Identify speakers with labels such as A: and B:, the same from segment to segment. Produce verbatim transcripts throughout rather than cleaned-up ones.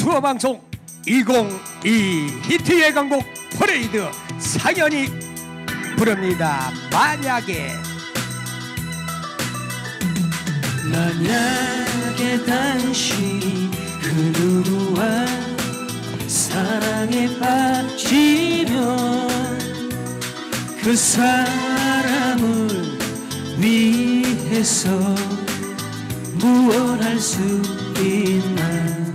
A: 투어 방송 이천이십이 히트 예감곡 퍼레이드 상현이 부릅니다. 만약에.
B: 만약에 당신이 그 누구와 사랑에 빠지면 그 사람을 위해서 무엇 할 수 있나.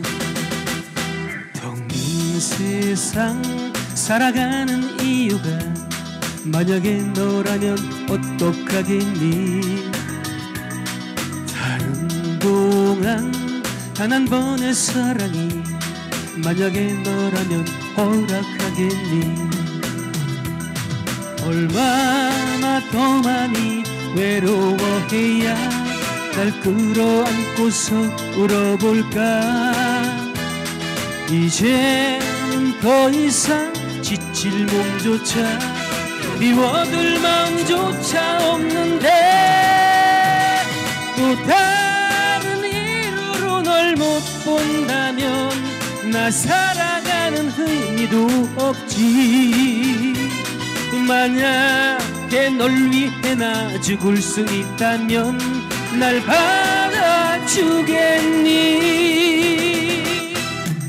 B: 텅빈 세상 살아가는 이유가 만약에 너라면 어떡하겠니. 다른 동안 단 한 번의 사랑이 만약에 너라면 허락하겠니. 얼마나 더 많이 외로워해야 날 끌어안고서 울어볼까. 이제는 더 이상 지칠 몸조차 미워둘 마음조차 없는데 또 다른 이유로 널 못 본다면 나 살아가는 의미도 없지. 만약에 널 위해 나 죽을 수 있다면 날 받아주겠니.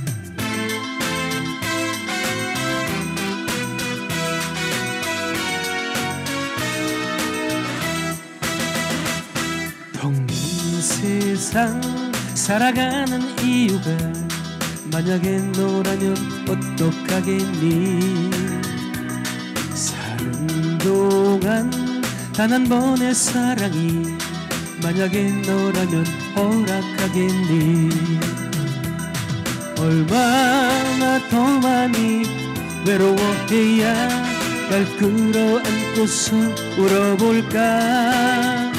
B: 텅 빈 세상 살아가는 이유가 만약에 너라면 어떡하겠니. 사는 동안 단 한 번의 사랑이 만약에 너라면 허락하겠니. 얼마나 더 많이 외로워해야 날 끌어안고서 울어볼까.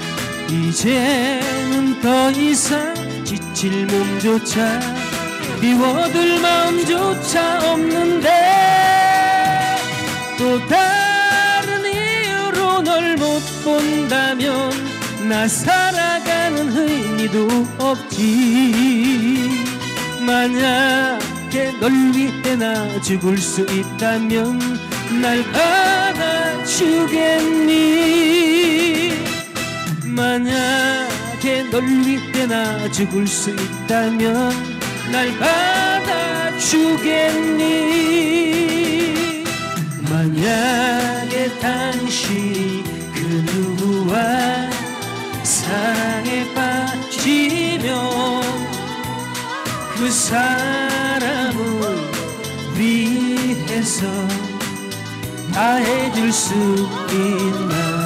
B: 이제는 더 이상 지칠 몸조차 미워둘 마음조차 없는데 또 다른 이유로 널 못 본다면 나 살아가는 의미도 없지. 만약에 널 위해 나 죽을 수 있다면 날 받아주겠니. 만약에 널 위해 나 죽을 수 있다면 날 받아주겠니. 만약에 당신이 그 누구와 사랑에 빠지면 그 사람을 위해서 다 해줄 수 있나.